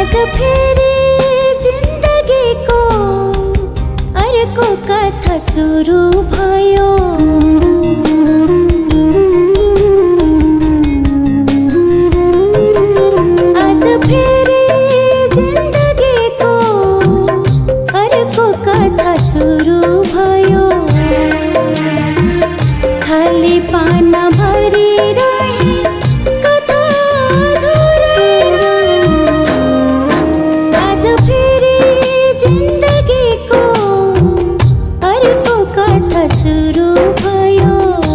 फेरि जिन्दगीको अर्को कथा सुरु भयो। आज फेरि जिन्दगीको अर्को कथा सुरु भयो। खाली पाना भरिरहे कथा धराइरह्यो। आज फेरि जिन्दगीको अर्को कथा सुरु भयो।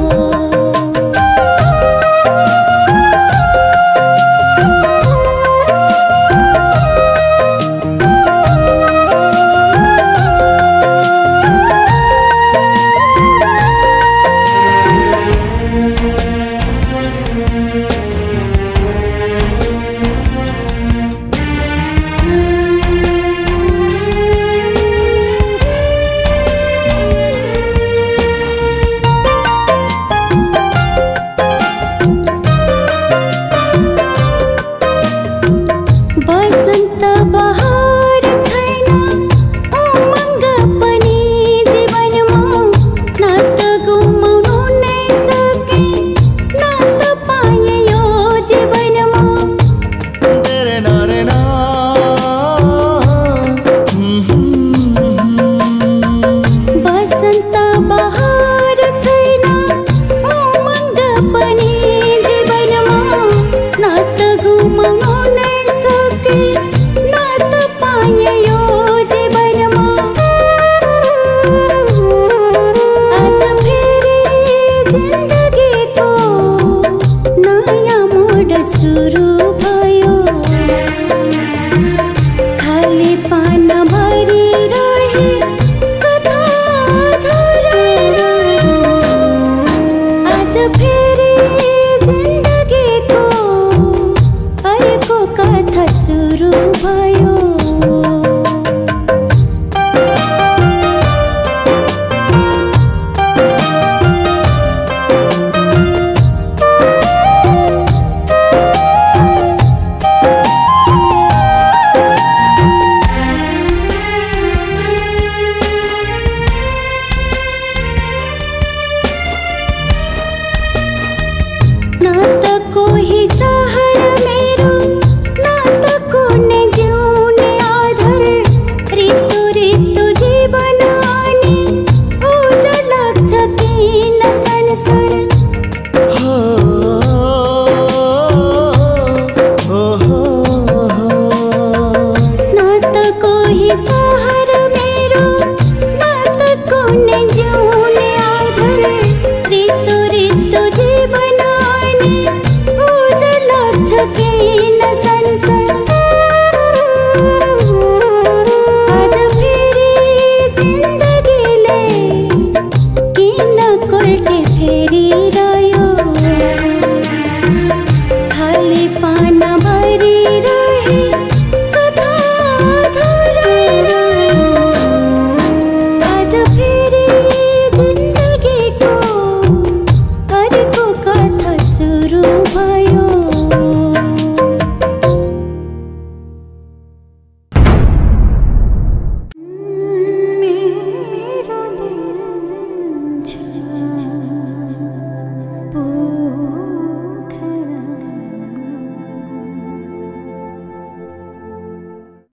बसन्त बहार छैन उमङ्ग पनि जीवनमा। न त गुमाउनु नै सके न त पाए यो जीवनमा। बसन्त बहार छैन उमङ्ग पनि जीवनमा। न त गुमाउनु नै सके न त पाए यो जीवनमा। आज फेरि जिन्दगीको नयाँ मोड सुरु भयो। खाली पाना भरिरहे कथा धराइरह्यो। आज फेरि जिन्दगीको अर्को कथा सुरु भयो।